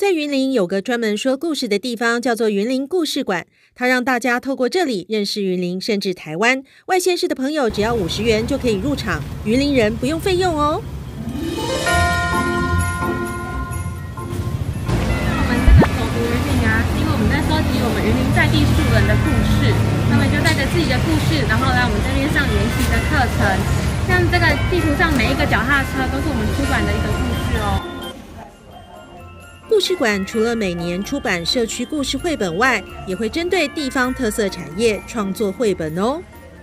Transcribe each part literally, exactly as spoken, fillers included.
在云林有个专门说故事的地方，叫做云林故事馆。它让大家透过这里认识云林，甚至台湾。外县市的朋友只要五十元就可以入场，云林人不用费用哦。 我们这个走读云林啊，是因为我们在收集我们云林在地素人的故事，他们就带着自己的故事，然后来我们这边上研习的课程。像这个地图上每一个脚踏车都是我们出版的一个故事哦。 故事馆除了每年出版社区故事绘本外，也会针对地方特色产业创作绘本哦。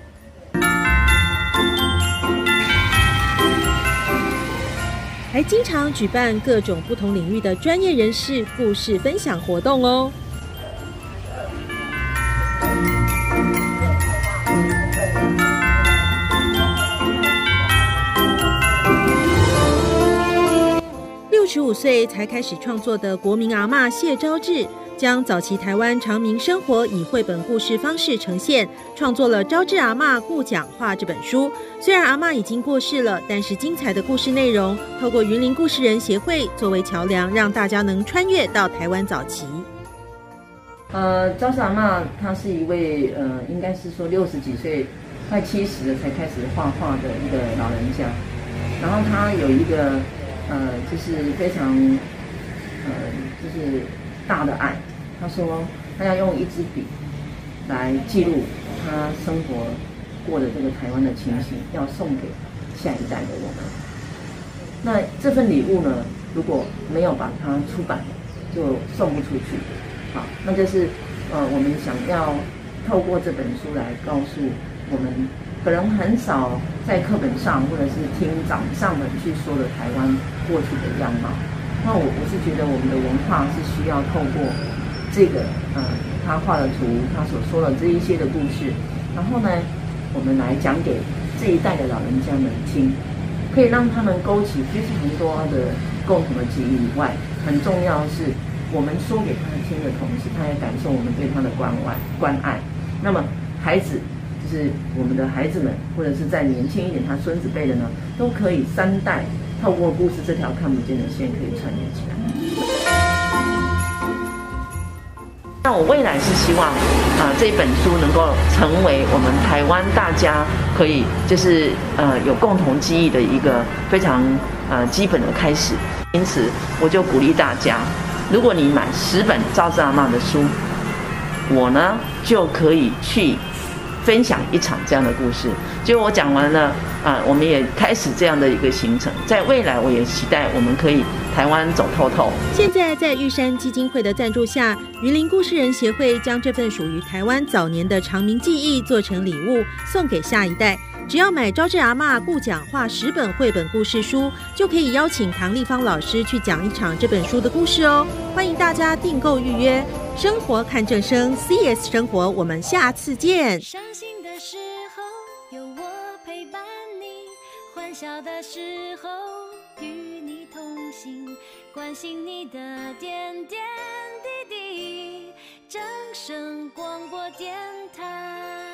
还经常举办各种不同领域的专业人士故事分享活动哦。六十五岁才开始创作的国民阿嬷谢昭智，将早期台湾常民生活以绘本故事方式呈现，创作了《昭智阿嬷故讲话》这本书。虽然阿嬷已经过世了，但是精彩的故事内容，透过云林故事人协会作为桥梁，让大家能穿越到台湾早期。 呃，昭智阿嬷她是一位呃，应该是说六十几岁，快七十了才开始画画的一个老人家。然后她有一个呃，就是非常呃，就是大的爱。她说她要用一支笔来记录她生活过的这个台湾的情形，要送给下一代的我们。那这份礼物呢，如果没有把它出版，就送不出去。好，那就是呃，我们想要透过这本书来告诉我们，可能很少在课本上或者是听长上们去说的台湾过去的样貌。那我我是觉得我们的文化是需要透过这个呃，他画的图，他所说的这一些的故事，然后呢，我们来讲给这一代的老人家们听，可以让他们勾起非常多的共同的记忆以外，很重要是我们说给他听的同时，他也感受我们对他的关怀关爱。那么孩子就是我们的孩子们，或者是再年轻一点他孙子辈的呢，都可以三代透过故事这条看不见的线可以串联起来。那我未来是希望啊、呃，这本书能够成为我们台湾大家可以就是呃有共同记忆的一个非常呃基本的开始。因此，我就鼓励大家，如果你买十本昭智阿嬷的书，我呢就可以去分享一场这样的故事。就我讲完了啊、呃，我们也开始这样的一个行程。在未来，我也期待我们可以台湾走透透。 现在在玉山基金会的赞助下，云林故事人协会将这份属于台湾早年的长民记忆做成礼物，送给下一代。只要买昭智阿嬷故讲话十本绘本故事书，就可以邀请唐丽芳老师去讲一场这本书的故事哦。欢迎大家订购预约。生活看正声 C S 生活，我们下次见。 伤心的时候有我陪伴你，欢笑的时候与你同行，关心你的点点滴滴。正声广播电台。